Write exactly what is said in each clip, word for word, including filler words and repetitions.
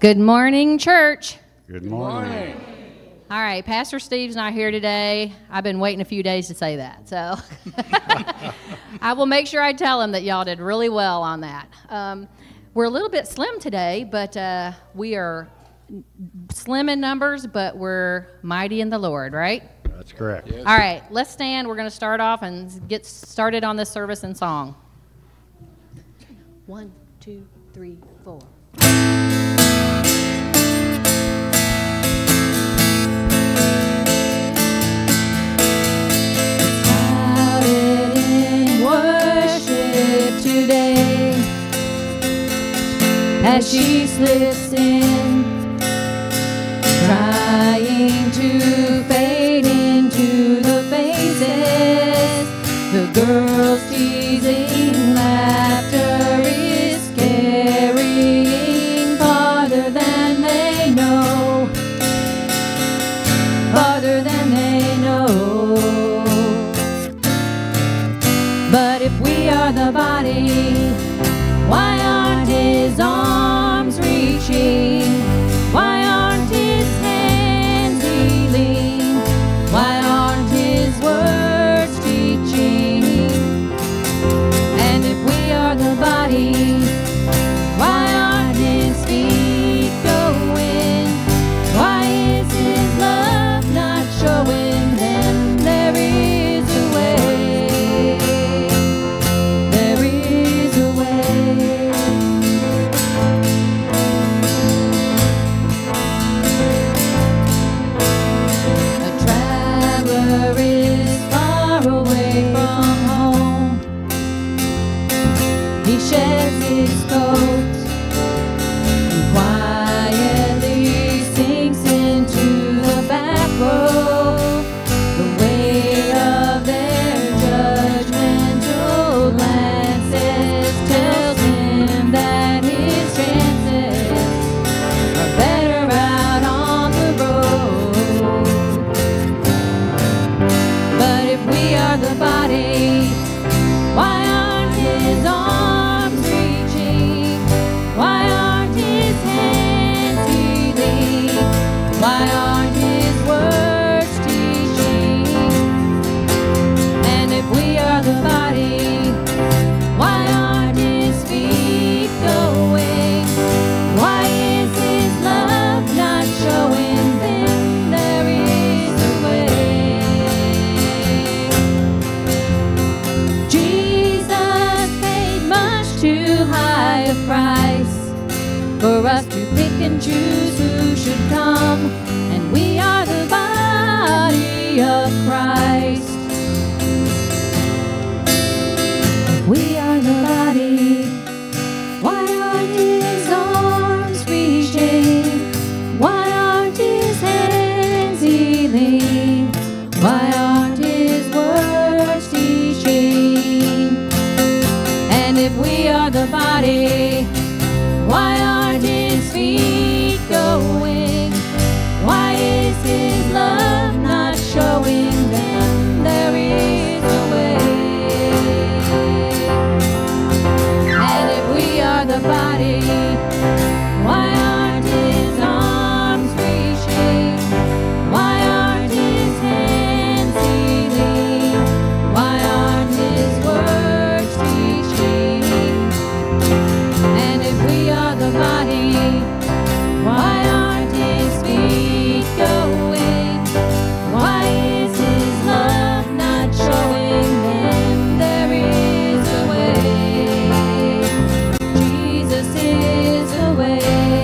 Good morning, church. Good morning. All right, Pastor Steve's not here today. I've been waiting a few days to say that, so I will make sure I tell him that y'all did really well on that. Um, we're a little bit slim today, but uh, we are slim in numbers, but we're mighty in the Lord, right? That's correct. Yes. All right, let's stand. We're going to start off and get started on this service in song. One, two, three, four. Today, as she slips in, trying to fade into the faces, the girls teasing laughter is carrying farther than they know, farther than they know. But if we are the body, why aren't his arms reaching? Why aren't his hands healing? Why aren't his words teaching? And if we are the body, why aren't his feet going? Why is his love not showing? Then there is a way. Sheds his coat and quietly sinks into the back row. The weight of their judgmental glances tells him that his chances are better out on the road. But if we are the body, why aren't his arms? Why aren't his words teaching? And if we are the body, why aren't his feet going? Why is his love not showing? Then there is a way. Jesus paid much too high a price for us to pick and choose who should come, and we are the body of Christ. We are the body. Why aren't his arms reaching? Why aren't his hands healing? Why aren't his words teaching? And if we are the body, why aren't his feet going? Why is his love not showing? Then there is a way. And if we are the body, why aren't his arms reaching? Why aren't his hands healing? Why aren't his words teaching? And if we are the body, why aren't his feet going? Why is his love not showing? Then there is a way. Jesus is a way.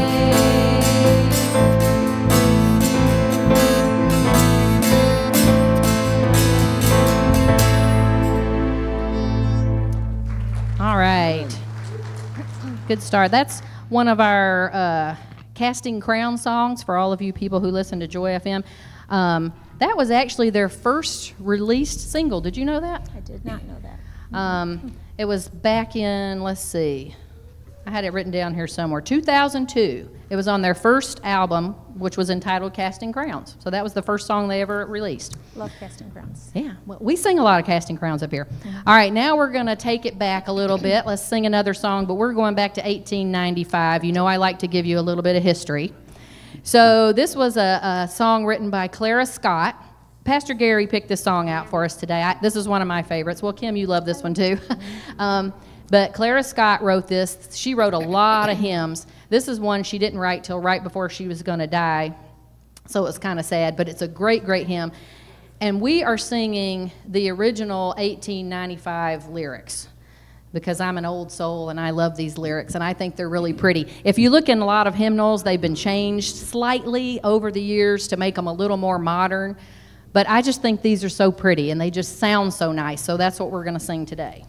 All right. Good start. That's one of our uh, Casting Crown songs for all of you people who listen to Joy F M. Um, that was actually their first released single. Did you know that? I did not know that. Um, it was back in, let's see, I had it written down here somewhere, two thousand two. It was on their first album, which was entitled Casting Crowns. So that was the first song they ever released. Love Casting Crowns. Yeah, well, we sing a lot of Casting Crowns up here. Mm-hmm. All right, now we're going to take it back a little bit. Let's sing another song, but we're going back to eighteen ninety-five. You know I like to give you a little bit of history. So this was a, a song written by Clara Scott. Pastor Gary picked this song out for us today. I, this is one of my favorites. Well, Kim, you love this one too. um, but Clara Scott wrote this. She wrote a lot of hymns. This is one she didn't write till right before she was going to die, so it was kind of sad, but it's a great, great hymn. And we are singing the original eighteen ninety-five lyrics because I'm an old soul and I love these lyrics, and I think they're really pretty. If you look in a lot of hymnals, they've been changed slightly over the years to make them a little more modern. But I just think these are so pretty, and they just sound so nice. So that's what we're going to sing today.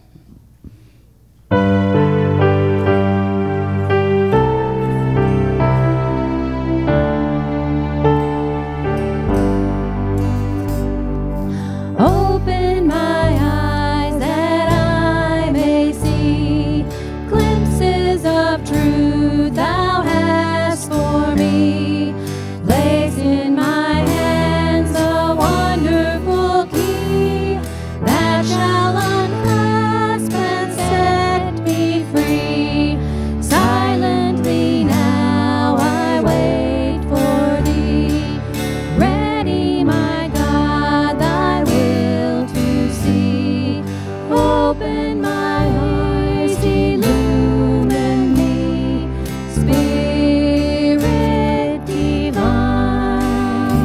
Open my eyes that I may see glimpses of truth thou hast for me. Place in my hands a wonderful key that shall unclasp and set me free. Silently now I wait for thee, ready, my God, thy will to see. Open my eyes, illumine me, Spirit divine.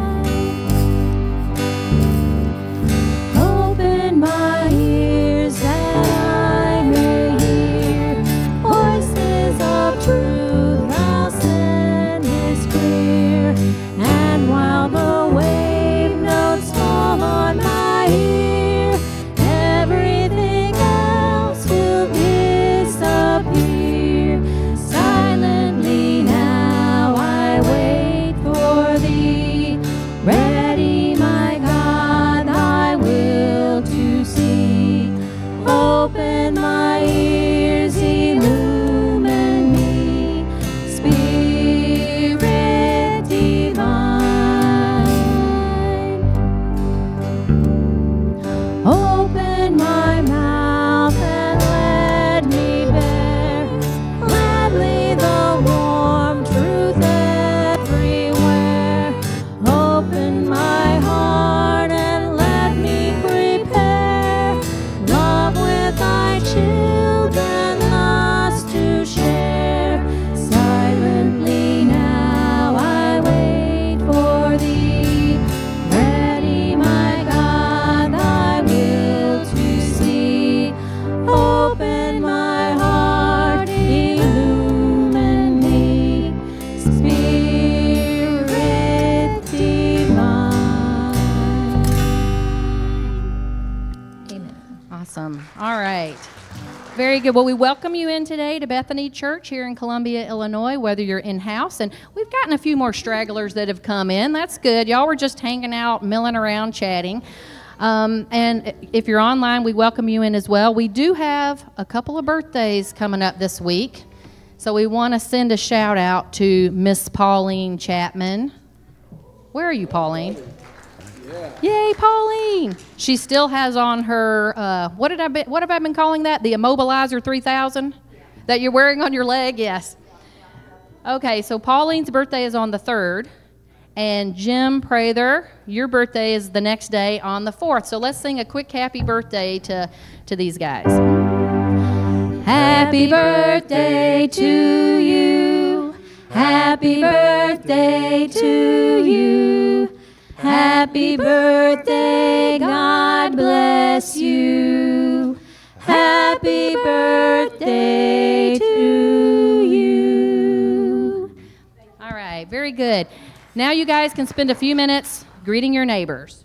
Open my ears that I may hear voices of truth thou sendest clear. And while the wave notes fall on my ear, everything else will disappear. Silently now I wait for thee, ready, my God, thy will to see. Open my ears, illumine me, Spirit divine. Open my mouth and let me bear gladly the warm truth everywhere. Open my heart and let me prepare love with thy children thus to share. Silently now I wait for thee, ready, my God, thy will to see. Open my heart, illumine me, Spirit divine. Amen. Awesome. All right. Very good. Well, we welcome you in today to Bethany Church here in Columbia, Illinois, whether you're in-house. And we've gotten a few more stragglers that have come in. That's good. Y'all were just hanging out, milling around, chatting. Um, and if you're online, we welcome you in as well. We do have a couple of birthdays coming up this week. So we want to send a shout out to Miss Pauline Chapman. Where are you, Pauline? Yay, Pauline! She still has on her, uh, what did I be, what have I been calling that? The Immobilizer three thousand that you're wearing on your leg? Yes. Okay, so Pauline's birthday is on the third, and Jim Prather, your birthday is the next day on the fourth. So let's sing a quick happy birthday to, to these guys. Happy birthday to you. Happy birthday to you. Happy birthday, God bless you. Happy birthday to you. All right, very good. Now you guys can spend a few minutes greeting your neighbors.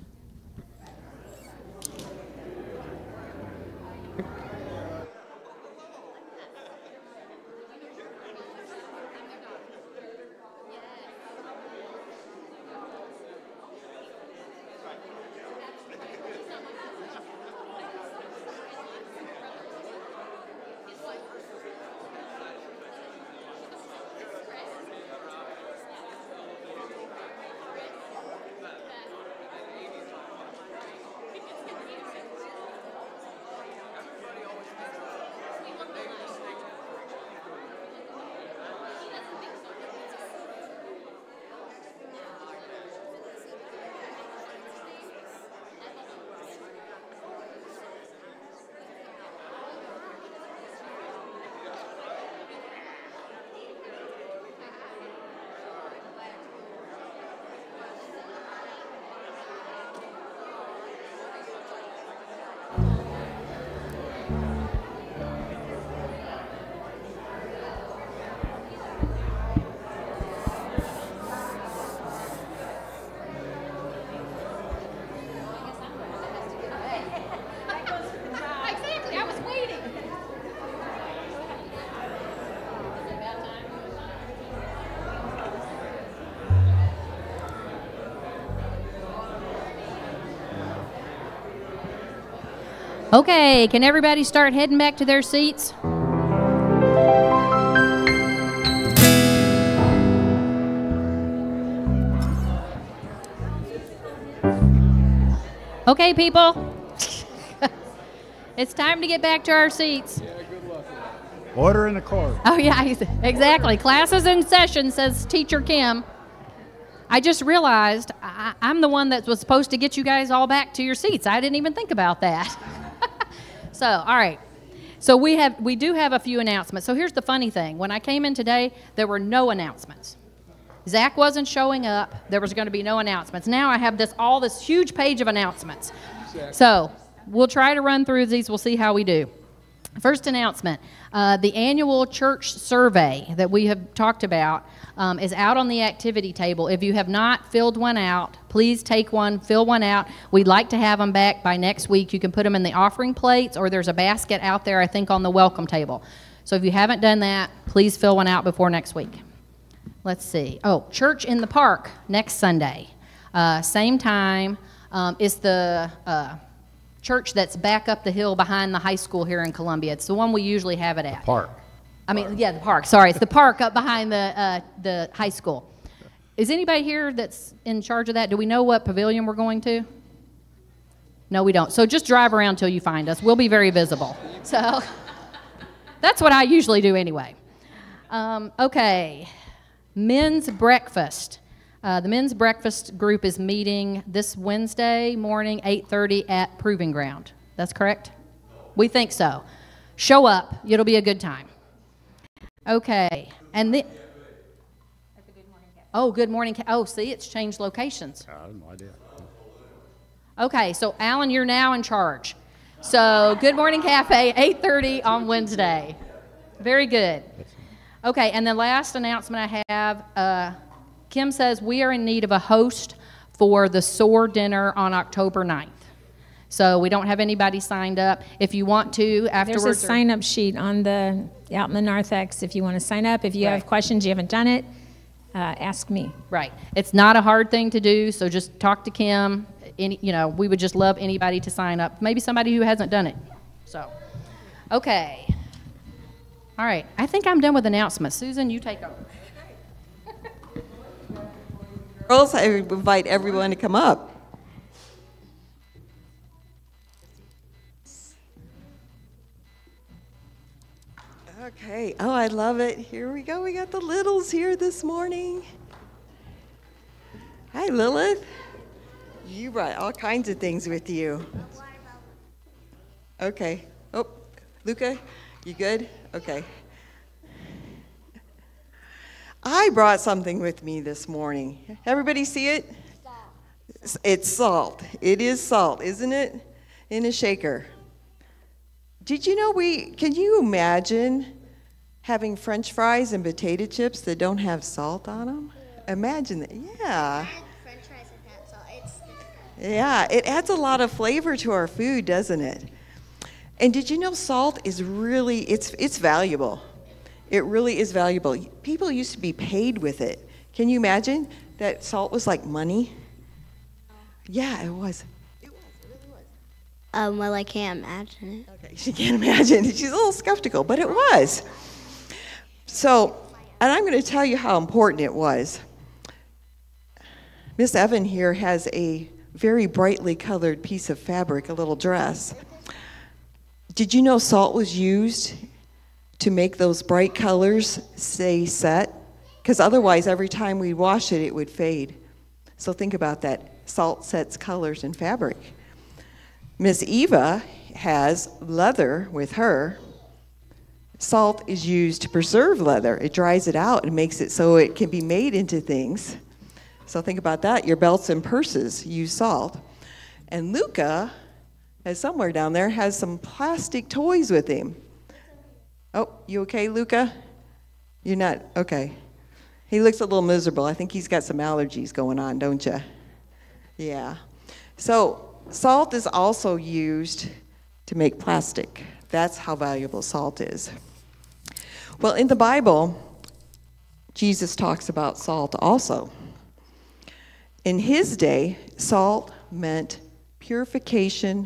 Okay, can everybody start heading back to their seats? Okay, people. It's time to get back to our seats. Order in the car. Oh, yeah, exactly. Class is in session, says Teacher Kim. I just realized I, I'm the one that was supposed to get you guys all back to your seats. I didn't even think about that. So, all right. So we have we do have a few announcements. So here's the funny thing. When I came in today, there were no announcements. Zach wasn't showing up. There was going to be no announcements. Now I have this all this huge page of announcements. So we'll try to run through these. We'll see how we do. First announcement, uh, the annual church survey that we have talked about um, is out on the activity table. If you have not filled one out, please take one, fill one out. We'd like to have them back by next week. You can put them in the offering plates, or there's a basket out there, I think, on the welcome table. So if you haven't done that, please fill one out before next week. Let's see. Oh, church in the park next Sunday. Uh, same time. Um, it's the... Uh, church that's back up the hill behind the high school here in Columbia. It's the one we usually have it at. The park. I mean, yeah, the park. Sorry, it's the park up behind the uh, the high school. Is anybody here that's in charge of that? Do we know what pavilion we're going to? No, we don't. So just drive around till you find us. We'll be very visible. So that's what I usually do anyway. Um, okay, men's breakfast. Uh, the men's breakfast group is meeting this Wednesday morning, eight thirty at Proving Ground. That's correct? We think so. Show up. It'll be a good time. Okay. And the... Oh, Good Morning. Oh, see, it's changed locations. I have no idea. Okay, so Alan, you're now in charge. So Good Morning Cafe, eight thirty on Wednesday. Very good. Okay, and the last announcement I have... Uh, Kim says we are in need of a host for the S O A R dinner on October ninth. So we don't have anybody signed up. If you want to, afterwards... There's a sign-up sheet on the out in the narthex if you want to sign up. If you Right. have questions, you haven't done it, uh, ask me. Right. It's not a hard thing to do, so just talk to Kim. Any, you know, we would just love anybody to sign up. Maybe somebody who hasn't done it. So, okay. All right. I think I'm done with announcements. Susan, you take over. Girls, I invite everyone to come up. Okay. Oh, I love it. Here we go. We got the littles here this morning. Hi, Lilith. You brought all kinds of things with you. Okay. Oh, Luca, you good? Okay. I brought something with me this morning. Everybody see it? Salt. It's salt. It is salt, isn't it? In a shaker. Did you know we, can you imagine having French fries and potato chips that don't have salt on them? Yeah. Imagine that. Yeah. French fries and salt. It's yeah, it adds a lot of flavor to our food, doesn't it? And did you know salt is really, it's it's valuable. It really is valuable. People used to be paid with it. Can you imagine that salt was like money? Yeah, it was. It was. It really was. Um, well, I can't imagine it. Okay, she can't imagine. She's a little skeptical, but it was. So, and I'm going to tell you how important it was. Miss Evan here has a very brightly colored piece of fabric, a little dress. Did you know salt was used to make those bright colors stay set? Because otherwise, every time we wash it, it would fade. So think about that. Salt sets colors in fabric. Miss Eva has leather with her. Salt is used to preserve leather. It dries it out and makes it so it can be made into things. So think about that. Your belts and purses use salt. And Luca, as somewhere down there, has some plastic toys with him. Oh, you okay, Luca? You're not? Okay. He looks a little miserable. I think he's got some allergies going on, don't you? Yeah. So salt is also used to make plastic. That's how valuable salt is. Well, in the Bible, Jesus talks about salt also. In his day, salt meant purification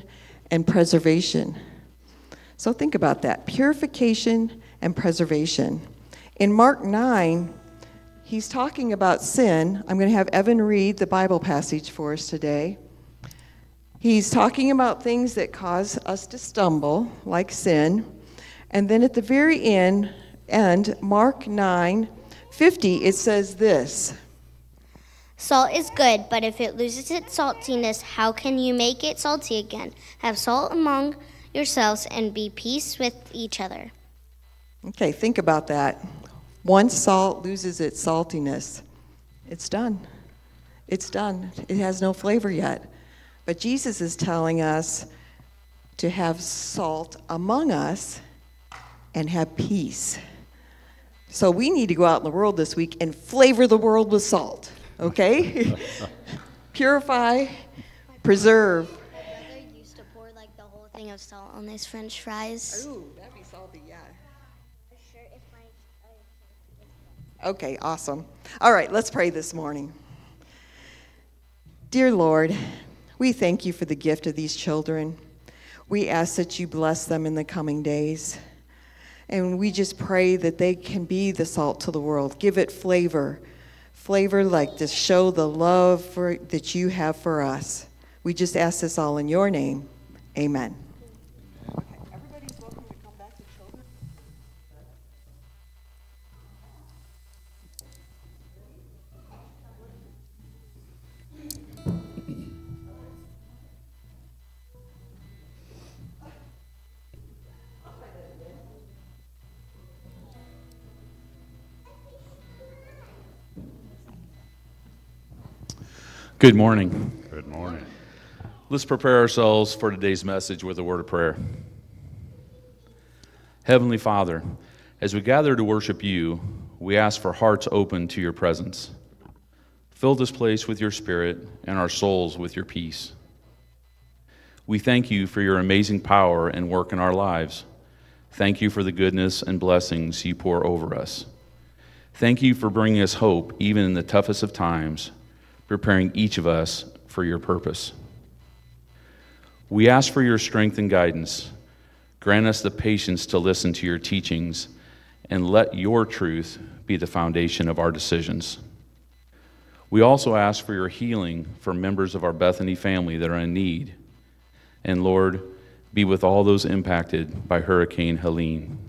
and preservation. So think about that, purification and preservation. In Mark nine, he's talking about sin. I'm going to have Evan read the Bible passage for us today. He's talking about things that cause us to stumble, like sin. And then at the very end, end Mark nine fifty, it says this. Salt is good, but if it loses its saltiness, how can you make it salty again? Have salt among yourselves and be peace with each other. Okay, think about that. Once salt loses its saltiness, it's done. It's done. It has no flavor yet. But Jesus is telling us to have salt among us and have peace. So we need to go out in the world this week and flavor the world with salt, okay? Purify, preserve. My brother used to pour like the whole thing of salt on his French fries. Ooh, that'd be salty, yeah. Sure, if my Okay, awesome. All right, let's pray this morning. Dear Lord, we thank you for the gift of these children. We ask that you bless them in the coming days. And we just pray that they can be the salt to the world. Give it flavor. Flavor like to show the love for, that you have for us. We just ask this all in your name. Amen. Okay, everybody's welcome to come back to children. Good morning. Good morning. Let's prepare ourselves for today's message with a word of prayer. Heavenly Father, as we gather to worship you, we ask for hearts open to your presence. Fill this place with your Spirit and our souls with your peace. We thank you for your amazing power and work in our lives. Thank you for the goodness and blessings you pour over us. Thank you for bringing us hope even in the toughest of times, preparing each of us for your purpose. We ask for your strength and guidance. Grant us the patience to listen to your teachings, and let your truth be the foundation of our decisions. We also ask for your healing for members of our Bethany family that are in need. And Lord, be with all those impacted by Hurricane Helene.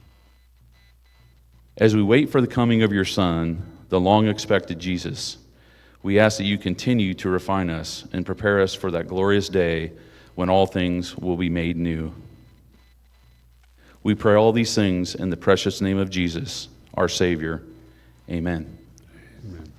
As we wait for the coming of your Son, the long-expected Jesus, we ask that you continue to refine us and prepare us for that glorious day when all things will be made new. We pray all these things in the precious name of Jesus, our Savior. Amen. Amen.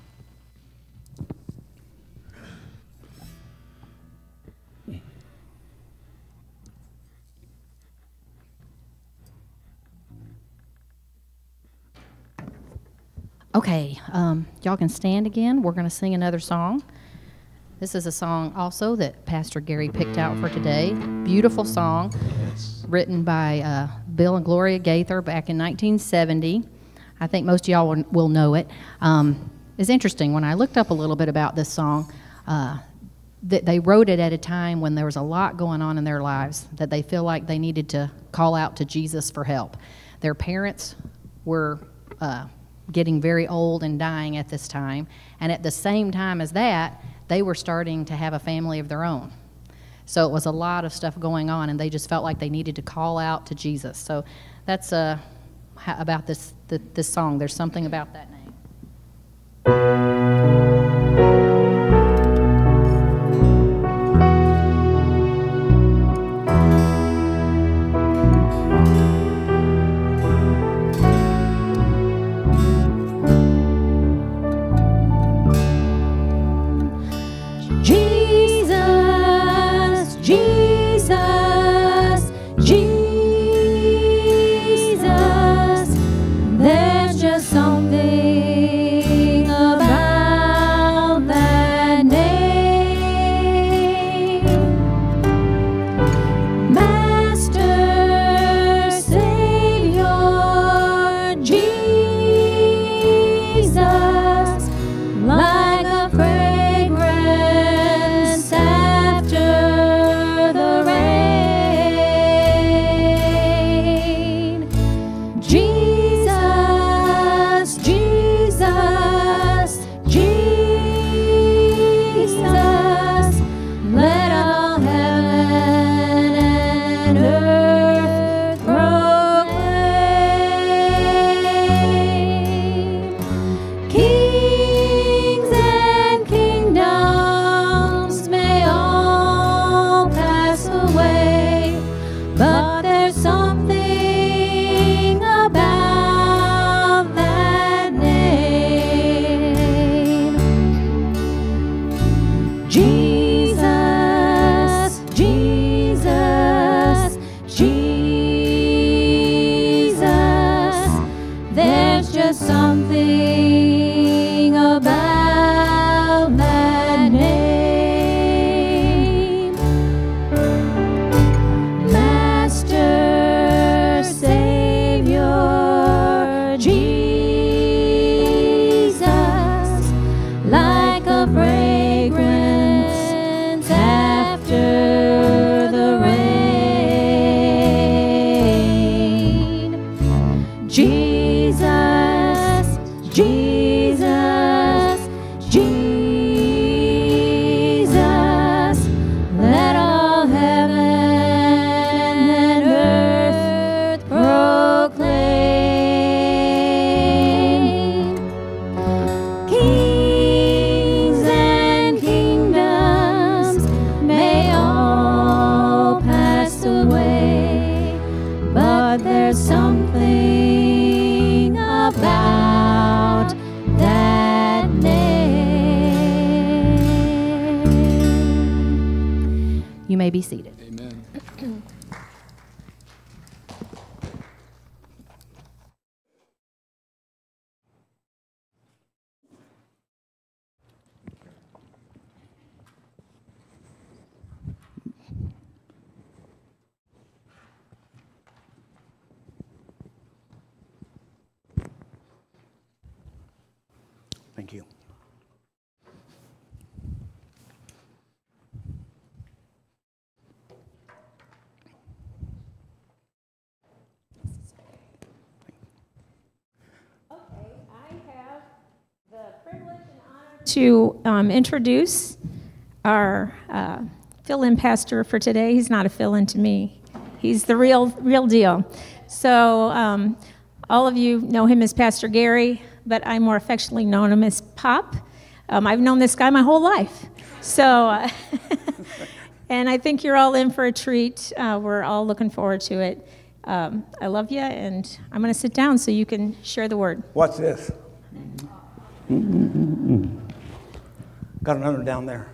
Okay, um, y'all can stand again. We're going to sing another song. This is a song also that Pastor Gary picked out for today. Beautiful song, Yes. written by uh, Bill and Gloria Gaither back in nineteen seventy. I think most of y'all will, will know it. Um, it's interesting, when I looked up a little bit about this song, uh, that they wrote it at a time when there was a lot going on in their lives, that they feel like they needed to call out to Jesus for help. Their parents were uh, getting very old and dying at this time, and at the same time as that, they were starting to have a family of their own. So it was a lot of stuff going on, and they just felt like they needed to call out to Jesus. So that's uh, how, about this, the, this song. There's something about that name. There's just something about something about that name. Master, Savior, Jesus, like a fragrance after the rain. Jesus, Jesus, Jesus, let all heaven and earth proclaim. Kings and kingdoms may all pass away, but there's something about that name. You may be seated. Amen. Thank you. To um, introduce our uh, fill-in pastor for today. He's not a fill-in to me. He's the real, real deal. So um, all of you know him as Pastor Gary, but I more affectionately know him as Pop. Um, I've known this guy my whole life. So, uh, and I think you're all in for a treat. Uh, we're all looking forward to it. Um, I love you, and I'm going to sit down so you can share the word. What's this? Mm-mm-mm-mm. Got another down there.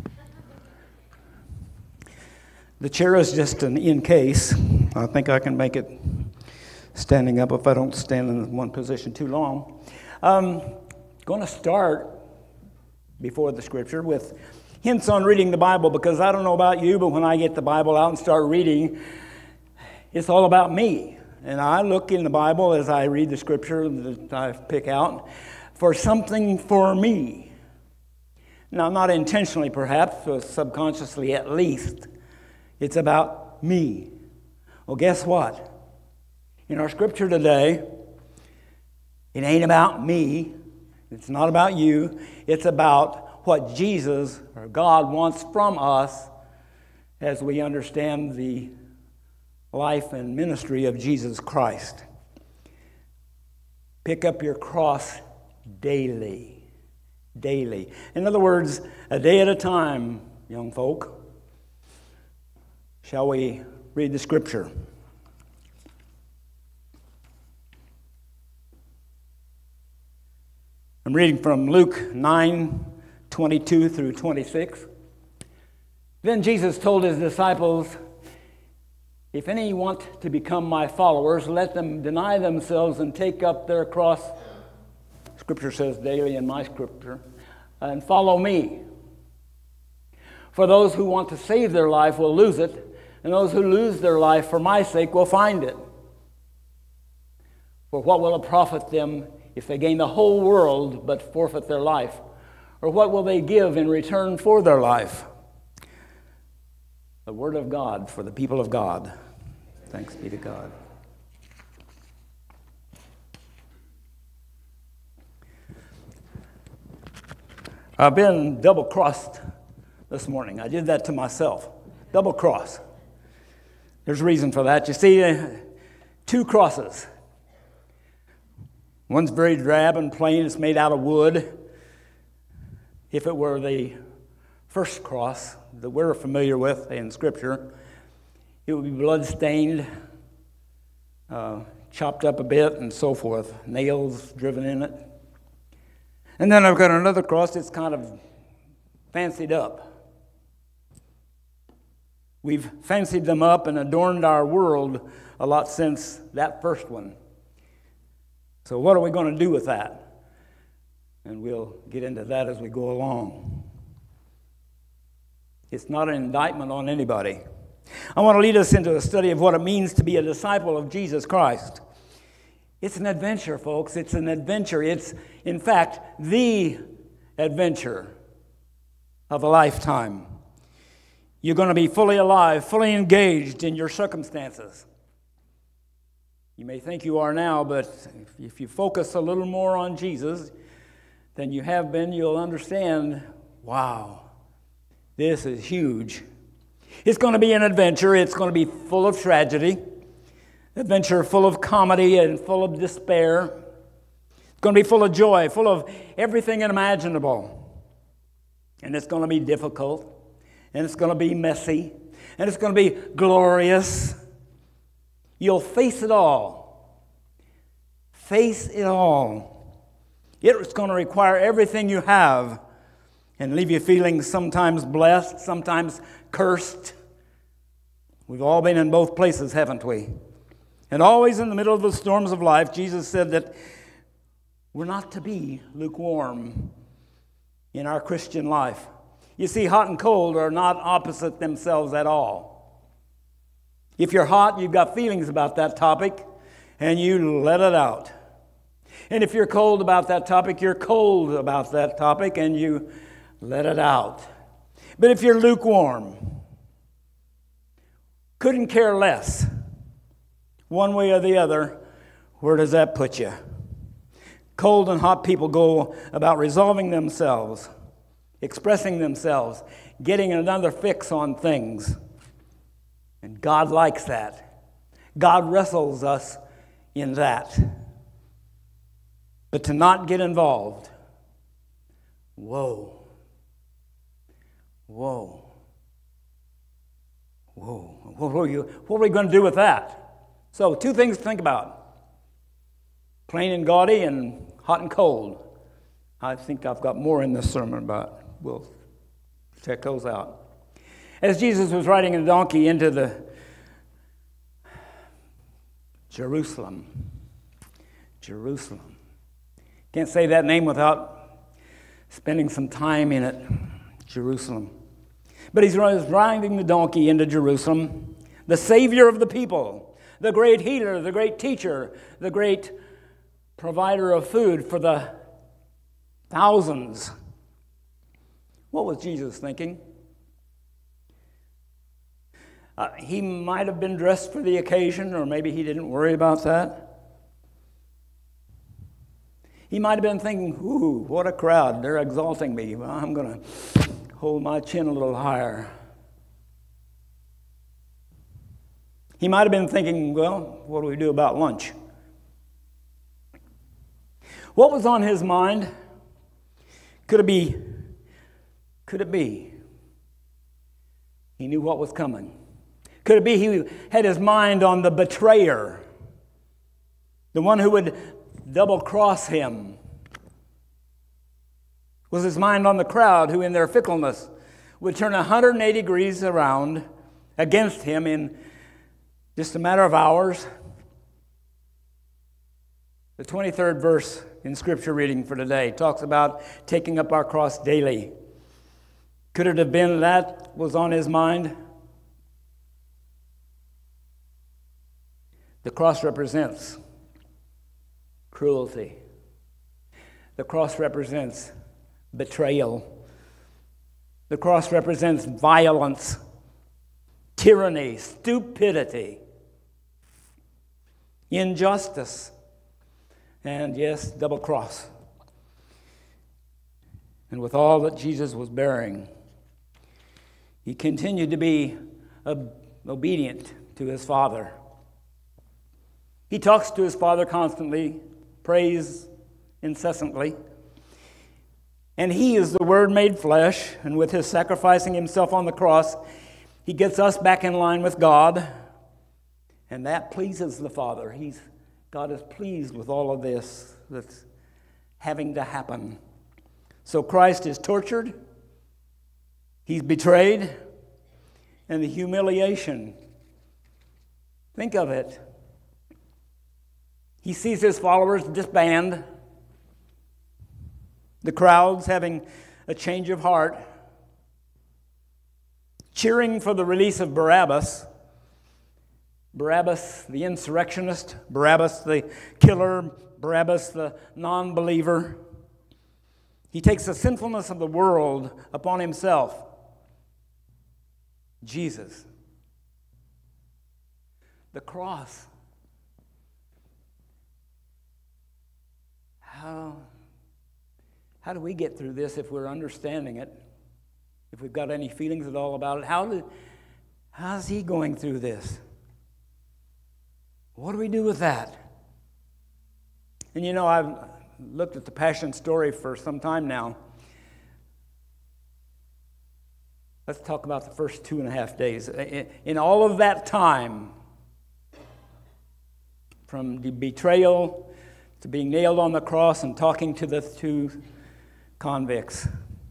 The chair is just an in case. I think I can make it standing up if I don't stand in one position too long. I'm going to start before the scripture with hints on reading the Bible, because I don't know about you, but when I get the Bible out and start reading, it's all about me. And I look in the Bible as I read the scripture that I pick out for something for me. Now, not intentionally perhaps, but subconsciously at least. It's about me. Well, guess what? In our scripture today, it ain't about me. It's not about you. It's about what Jesus or God wants from us as we understand the life and ministry of Jesus Christ. Pick up your cross daily. Daily. In other words, a day at a time, young folk. Shall we read the scripture? I'm reading from Luke nine, twenty-two through twenty-six. Then Jesus told his disciples, "If any want to become my followers, let them deny themselves and take up their cross," Scripture says daily in my scripture, "and follow me. For those who want to save their life will lose it, and those who lose their life for my sake will find it. For what will it profit them if they gain the whole world but forfeit their life? Or what will they give in return for their life?" The word of God for the people of God. Thanks be to God. I've been double-crossed this morning. I did that to myself. Double-cross. There's a reason for that. You see, uh, two crosses. One's very drab and plain. It's made out of wood. If it were the first cross that we're familiar with in Scripture, it would be blood-stained, uh, chopped up a bit, and so forth. Nails driven in it. And then I've got another cross that's kind of fancied up. We've fancied them up and adorned our world a lot since that first one. So what are we going to do with that? And we'll get into that as we go along. It's not an indictment on anybody. I want to lead us into a study of what it means to be a disciple of Jesus Christ. It's an adventure, folks. It's an adventure. It's, in fact, the adventure of a lifetime. You're going to be fully alive, fully engaged in your circumstances. You may think you are now, but if you focus a little more on Jesus than you have been, you'll understand, wow, this is huge. It's going to be an adventure. It's going to be full of tragedy, adventure full of comedy and full of despair. It's going to be full of joy, full of everything imaginable. And it's going to be difficult, and it's going to be messy, and it's going to be glorious. You'll face it all. Face it all. It's going to require everything you have and leave you feeling sometimes blessed, sometimes cursed. We've all been in both places, haven't we? And always in the middle of the storms of life, Jesus said that we're not to be lukewarm in our Christian life. You see, hot and cold are not opposite themselves at all. If you're hot, you've got feelings about that topic, and you let it out. And if you're cold about that topic, you're cold about that topic, and you let it out. But if you're lukewarm, couldn't care less, one way or the other, where does that put you? Cold and hot people go about resolving themselves, expressing themselves, getting another fix on things. And God likes that. God wrestles us in that. But to not get involved, whoa, whoa, whoa. What are, you, what are we going to do with that? So, two things to think about. Plain and gaudy and hot and cold. I think I've got more in this sermon, but we'll check those out. As Jesus was riding a donkey into the Jerusalem, Jerusalem. Can't say that name without spending some time in it, Jerusalem. But he's riding the donkey into Jerusalem, the Savior of the people, the great healer, the great teacher, the great provider of food for the thousands. What was Jesus thinking? Uh, he might have been dressed for the occasion, or maybe he didn't worry about that. He might have been thinking, ooh, what a crowd, they're exalting me. Well, I'm going to hold my chin a little higher. He might have been thinking, well, what do we do about lunch? What was on his mind? Could it be? Could it be? He knew what was coming. Could it be he had his mind on the betrayer, the one who would double-cross him? Was his mind on the crowd who in their fickleness would turn one hundred eighty degrees around against him in just a matter of hours? The twenty-third verse in Scripture reading for today talks about taking up our cross daily. Could it have been that was on his mind? The cross represents cruelty. The cross represents betrayal. The cross represents violence, tyranny, stupidity, injustice, and yes, double cross. And with all that Jesus was bearing, he continued to be ob- obedient to his Father. He talks to his Father constantly, prays incessantly. And he is the Word made flesh, and with his sacrificing himself on the cross, he gets us back in line with God, and that pleases the Father. He's, God is pleased with all of this that's having to happen. So Christ is tortured, he's betrayed, and the humiliation. Think of it. He sees his followers disband, the crowds having a change of heart, cheering for the release of Barabbas. Barabbas, the insurrectionist, Barabbas, the killer, Barabbas, the non-believer. He takes the sinfulness of the world upon himself. Jesus. The cross. How, how do we get through this if we're understanding it? If we've got any feelings at all about it? How did, how's he going through this? What do we do with that? And you know, I've looked at the Passion story for some time now. Let's talk about the first two and a half days. In all of that time, from the betrayal to being nailed on the cross and talking to the two convicts,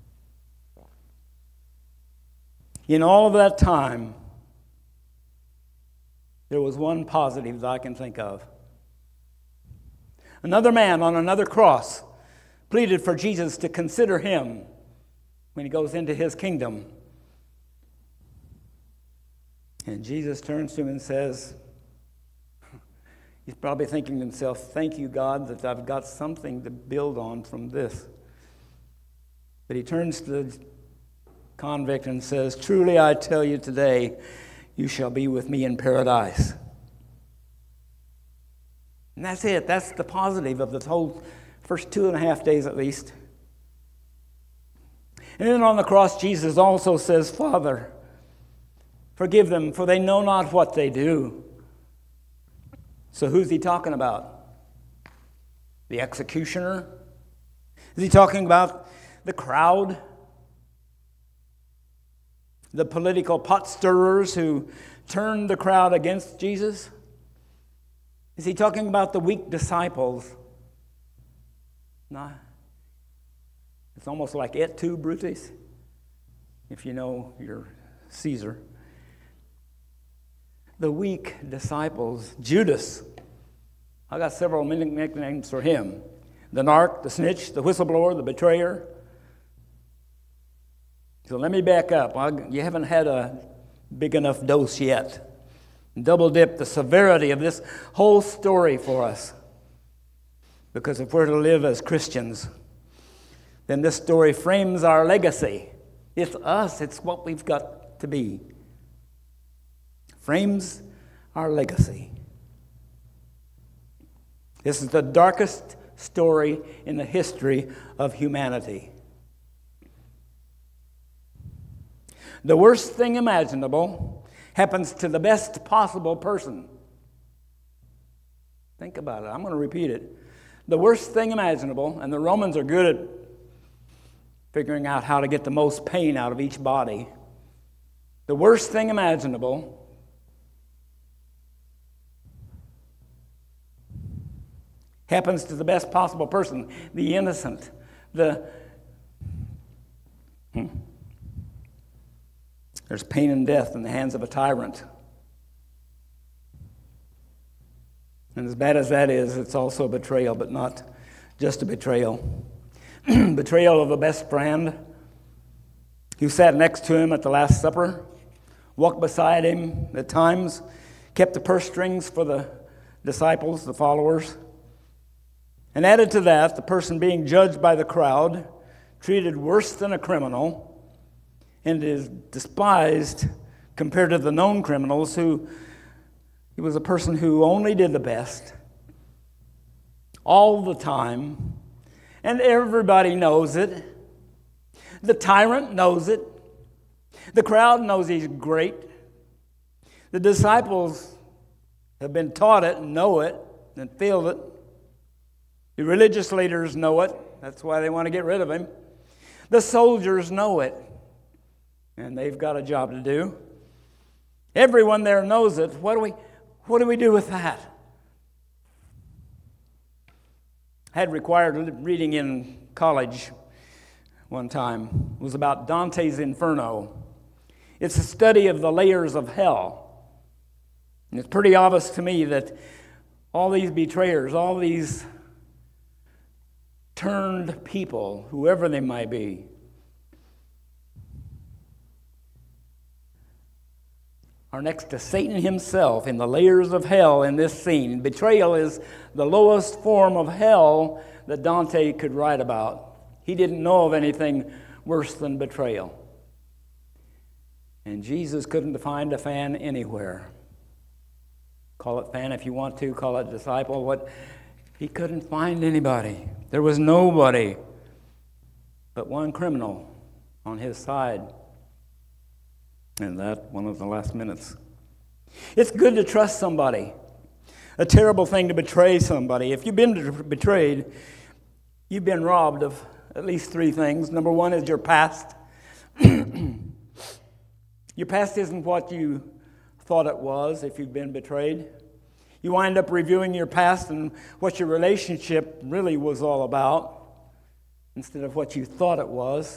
in all of that time, there was one positive that I can think of. Another man on another cross pleaded for Jesus to consider him when he goes into his kingdom. And Jesus turns to him and says, he's probably thinking to himself, thank you, God, that I've got something to build on from this. But he turns to the convict and says, truly I tell you today, you shall be with me in paradise. And that's it. That's the positive of the whole first two and a half days at least. And then on the cross, Jesus also says, Father, forgive them, for they know not what they do. So who's he talking about? The executioner? Is he talking about the crowd? The political pot stirrers who turned the crowd against Jesus? Is he talking about the weak disciples? No. It's almost like et tu, Brutus, if you know your Caesar. The weak disciples. Judas. I got several nicknames for him. The narc, the snitch, the whistleblower, the betrayer. So let me back up. You haven't had a big enough dose yet. Double dip the severity of this whole story for us. Because if we're to live as Christians, then this story frames our legacy. It's us. It's what we've got to be. Frames our legacy. This is the darkest story in the history of humanity. The worst thing imaginable happens to the best possible person. Think about it. I'm going to repeat it. The worst thing imaginable, and the Romans are good at figuring out how to get the most pain out of each body. The worst thing imaginable happens to the best possible person, the innocent, the... Hmm. There's pain and death in the hands of a tyrant. And as bad as that is, it's also betrayal, but not just a betrayal. Betrayal of a best friend who sat next to him at the Last Supper, walked beside him at times, kept the purse strings for the disciples, the followers. And added to that, the person being judged by the crowd, treated worse than a criminal, and is despised compared to the known criminals who he was a person who only did the best all the time, and everybody knows it. The tyrant knows it. The crowd knows he's great. The disciples have been taught it and know it and feel it. The religious leaders know it. That's why they want to get rid of him. The soldiers know it. And they've got a job to do. Everyone there knows it. What do we, what do we do with that? I had required reading in college one time. It was about Dante's Inferno. It's a study of the layers of hell. And it's pretty obvious to me that all these betrayers, all these turned people, whoever they might be, are next to Satan himself in the layers of hell in this scene. Betrayal is the lowest form of hell that Dante could write about. He didn't know of anything worse than betrayal. And Jesus couldn't find a fan anywhere. Call it fan if you want to, call it disciple. What? He couldn't find anybody. There was nobody but one criminal on his side. And that, one of the last minutes. It's good to trust somebody. A terrible thing to betray somebody. If you've been betrayed, you've been robbed of at least three things. Number one is your past. Your past isn't what you thought it was if you've been betrayed. You wind up reviewing your past and what your relationship really was all about instead of what you thought it was.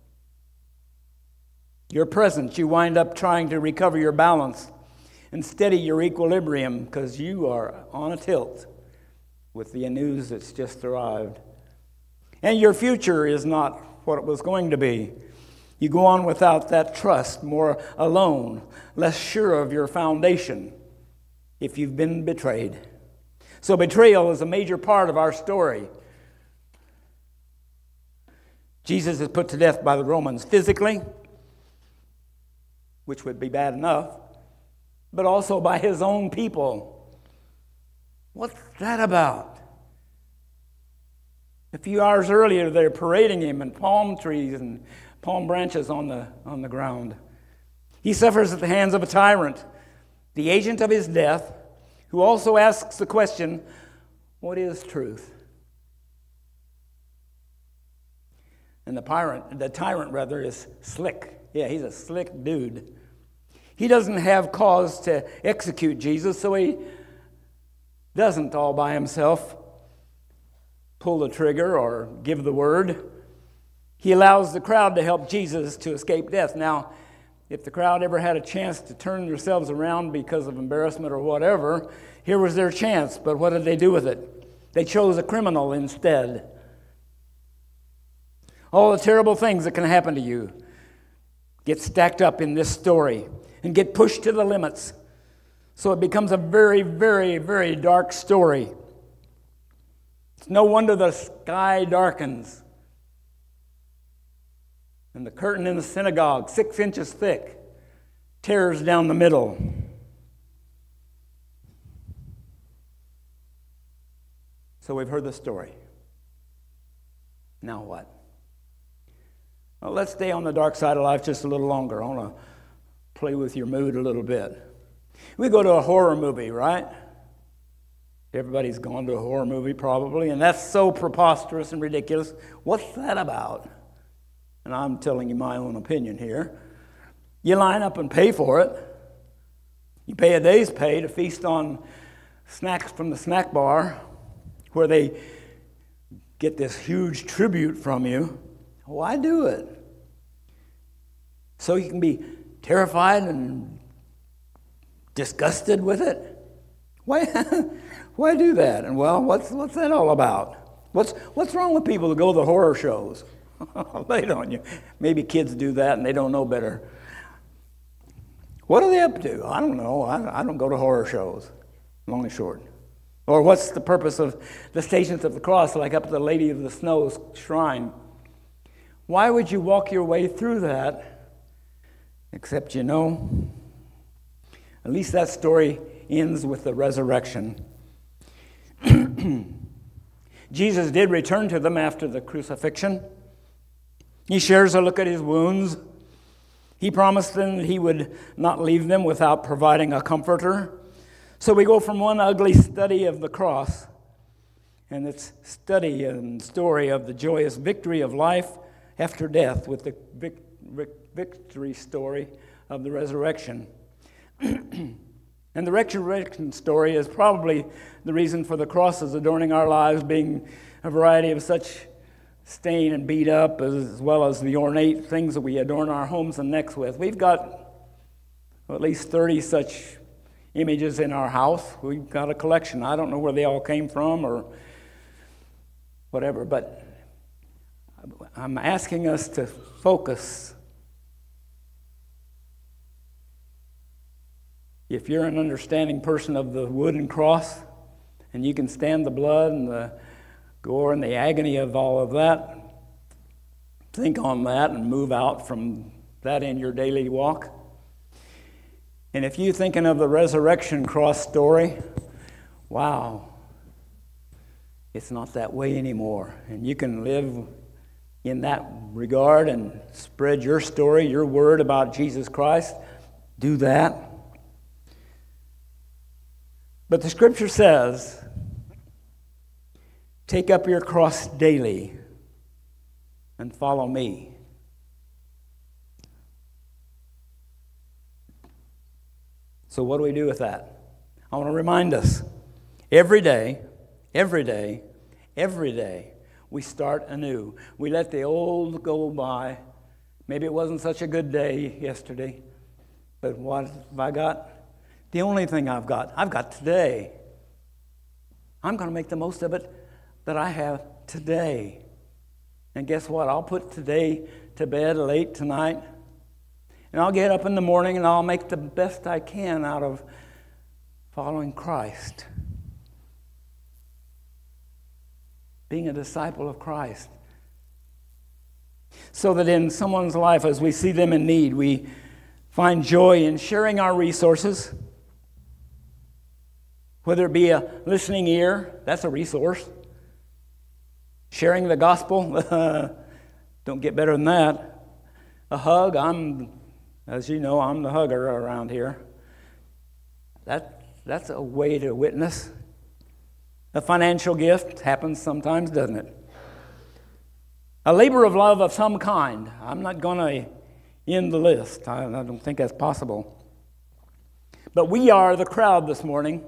Your present, you wind up trying to recover your balance and steady your equilibrium because you are on a tilt with the news that's just arrived. And your future is not what it was going to be. You go on without that trust, more alone, less sure of your foundation if you've been betrayed. So betrayal is a major part of our story. Jesus is put to death by the Romans physically, which would be bad enough, but also by his own people. What's that about? A few hours earlier, they're parading him in palm trees and palm branches on the, on the ground. He suffers at the hands of a tyrant, the agent of his death, who also asks the question, what is truth? And the tyrant, the tyrant rather, is slick. Yeah, he's a slick dude. He doesn't have cause to execute Jesus, so he doesn't all by himself pull the trigger or give the word. He allows the crowd to help Jesus to escape death. Now, if the crowd ever had a chance to turn themselves around because of embarrassment or whatever, here was their chance. But what did they do with it? They chose a criminal instead. All the terrible things that can happen to you get stacked up in this story and get pushed to the limits. So it becomes a very, very, very dark story. It's no wonder the sky darkens. And the curtain in the synagogue, six inches thick, tears down the middle. So we've heard the story. Now what? Well, let's stay on the dark side of life just a little longer. I want to play with your mood a little bit. We go to a horror movie, right? Everybody's gone to a horror movie probably, and that's so preposterous and ridiculous. What's that about? And I'm telling you my own opinion here. You line up and pay for it. You pay a day's pay to feast on snacks from the snack bar where they get this huge tribute from you. Why do it? So you can be terrified and disgusted with it? Why, why do that? And well, what's what's that all about? What's what's wrong with people who go to the horror shows? Lay it on you. Maybe kids do that and they don't know better. What are they up to? I don't know. I, I don't go to horror shows, long and short. Or what's the purpose of the Stations of the Cross, like up at the Lady of the Snow's shrine? Why would you walk your way through that? Except, you know, at least that story ends with the resurrection. Jesus did return to them after the crucifixion. He shares a look at his wounds. He promised them that he would not leave them without providing a comforter. So we go from one ugly study of the cross and its study and story of the joyous victory of life after death with the vic- vic- victory story of the resurrection. And the resurrection story is probably the reason for the crosses adorning our lives being a variety of such stained and beat up, as well as the ornate things that we adorn our homes and necks with. We've got well, at least thirty such images in our house. We've got a collection. I don't know where they all came from or whatever, but I'm asking us to focus. If you're an understanding person of the wooden cross, and you can stand the blood and the gore and the agony of all of that, think on that and move out from that in your daily walk. And if you're thinking of the resurrection cross story, wow, it's not that way anymore. And you can live in that regard and spread your story, your word about Jesus Christ. Do that. But the scripture says, take up your cross daily and follow me. So what do we do with that? I want to remind us, every day, every day, every day, we start anew. We let the old go by. Maybe it wasn't such a good day yesterday, but what have I got? The only thing I've got, I've got today. I'm going to make the most of it that I have today. And guess what? I'll put today to bed late tonight, and I'll get up in the morning and I'll make the best I can out of following Christ. Being a disciple of Christ. So that in someone's life, as we see them in need, we find joy in sharing our resources. Whether it be a listening ear, that's a resource. Sharing the gospel, don't get better than that. A hug, I'm, as you know, I'm the hugger around here. That, that's a way to witness. A financial gift happens sometimes, doesn't it? A labor of love of some kind. I'm not going to end the list. I, I don't think that's possible. But we are the crowd this morning.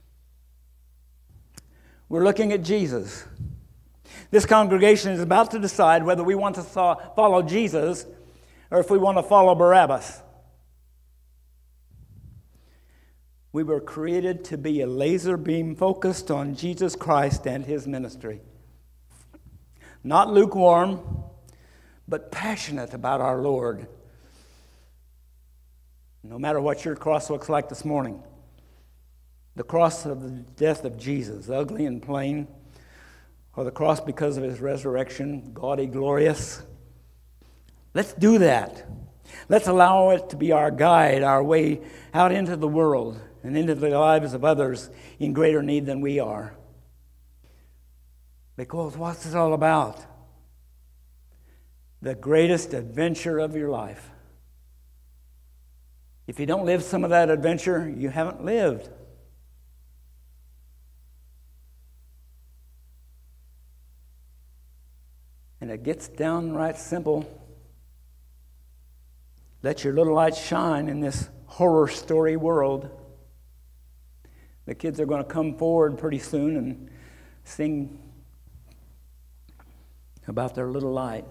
We're looking at Jesus. This congregation is about to decide whether we want to follow Jesus or if we want to follow Barabbas. We were created to be a laser beam focused on Jesus Christ and his ministry. Not lukewarm, but passionate about our Lord. No matter what your cross looks like this morning. The cross of the death of Jesus, ugly and plain, or the cross because of his resurrection, gaudy, glorious. Let's do that. Let's allow it to be our guide, our way out into the world and into the lives of others in greater need than we are. Because what's it all about? The greatest adventure of your life. If you don't live some of that adventure, you haven't lived. And it gets downright simple. Let your little light shine in this horror story world. The kids are going to come forward pretty soon and sing about their little light.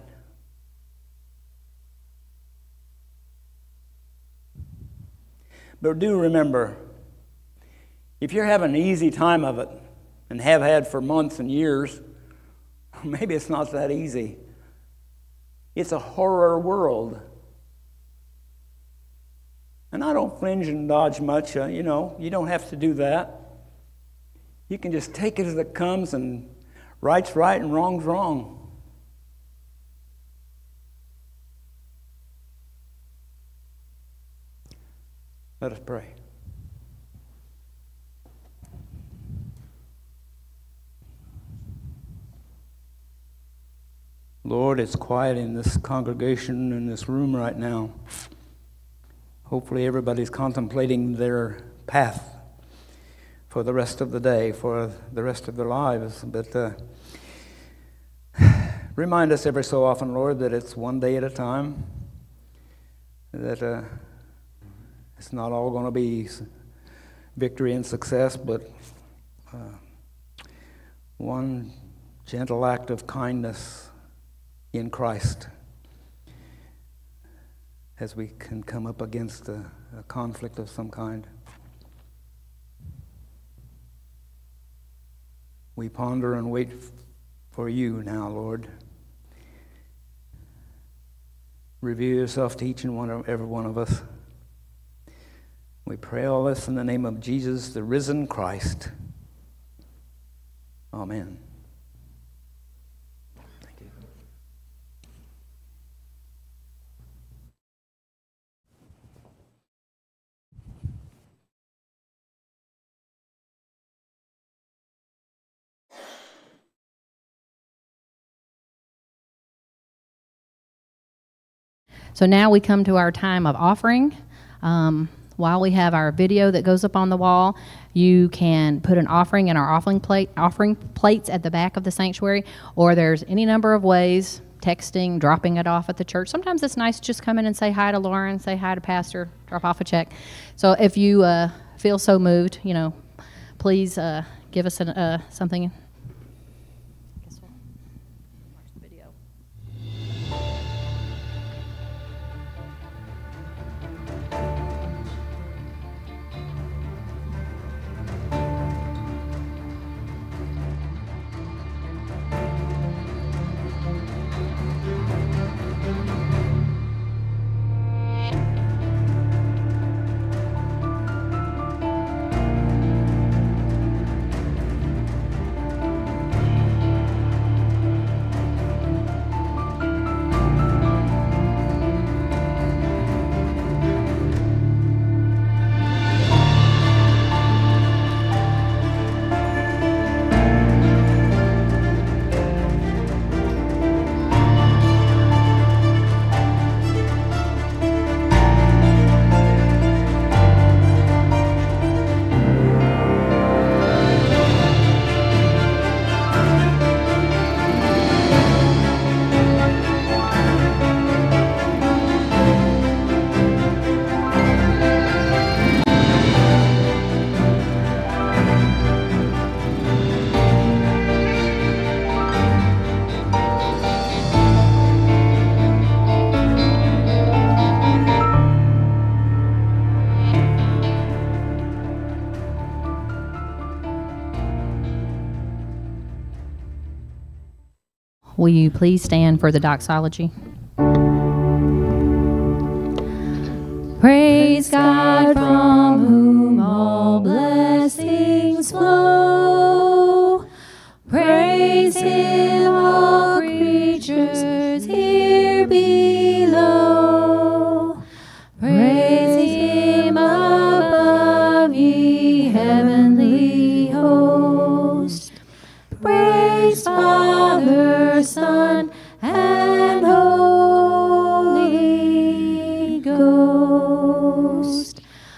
But do remember, if you're having an easy time of it, and have had for months and years, maybe it's not that easy. It's a horror world. And I don't flinch and dodge much. Uh, you know, you don't have to do that. You can just take it as it comes, and right's right and wrong's wrong. Let us pray. Lord, it's quiet in this congregation, in this room right now. Hopefully everybody's contemplating their path for the rest of the day, for the rest of their lives. But uh, remind us every so often, Lord, that it's one day at a time, that uh, it's not all going to be victory and success, but uh, one gentle act of kindness in Christ as we can come up against a, a conflict of some kind. We ponder and wait for you now, Lord. Reveal yourself to each and one of every one of us. We pray all this in the name of Jesus, the risen Christ. Amen. Thank you. So now we come to our time of offering. Um, while we have our video that goes up on the wall, you can put an offering in our offering plate, offering plates at the back of the sanctuary, or there's any number of ways, texting, dropping it off at the church. Sometimes it's nice to just come in and say hi to Lauren, say hi to Pastor, drop off a check. So if you uh, feel so moved, you know, please uh, give us an, uh, something. Guess we'll watch the video. Will you please stand for the doxology? Praise God from whom all blessings flow. Praise Him, all creatures here below. Praise Him above, ye heavenly host. Praise Father, Son, and Holy Ghost.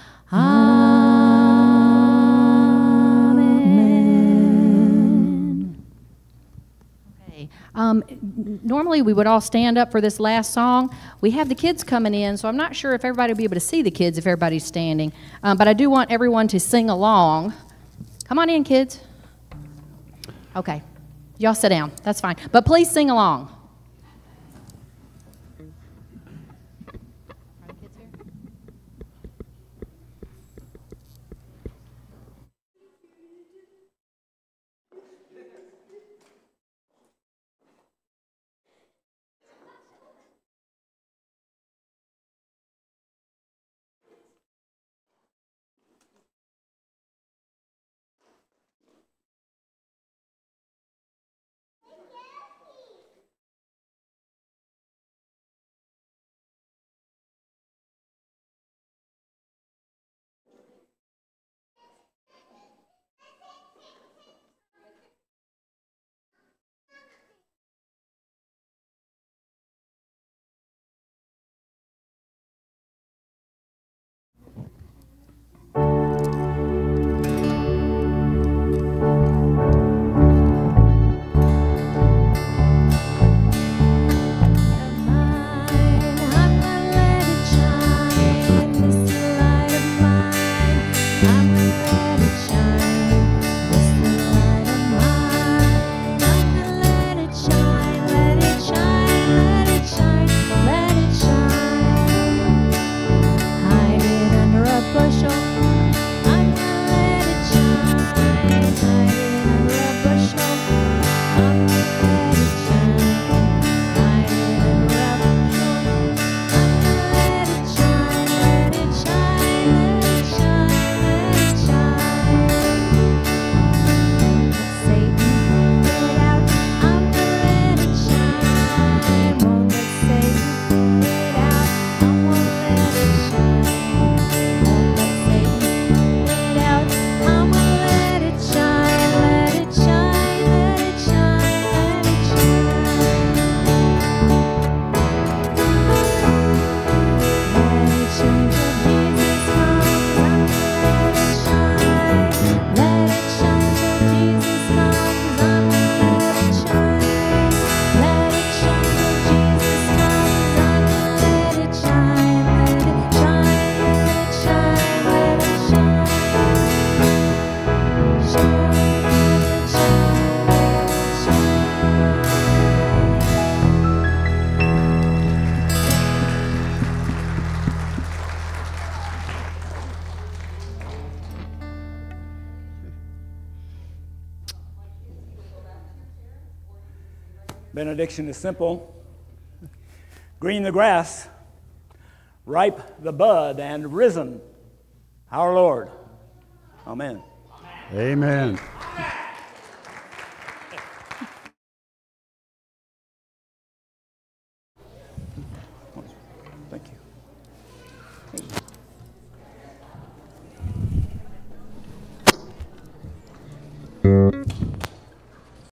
Amen. Okay. Um, normally we would all stand up for this last song. We have the kids coming in, so I'm not sure if everybody will be able to see the kids if everybody's standing. Um, but I do want everyone to sing along. Come on in, kids. Okay. Y'all sit down. That's fine. But please sing along. Benediction is simple. Green the grass, ripe the bud, and risen our Lord. Amen. Amen. Thank you.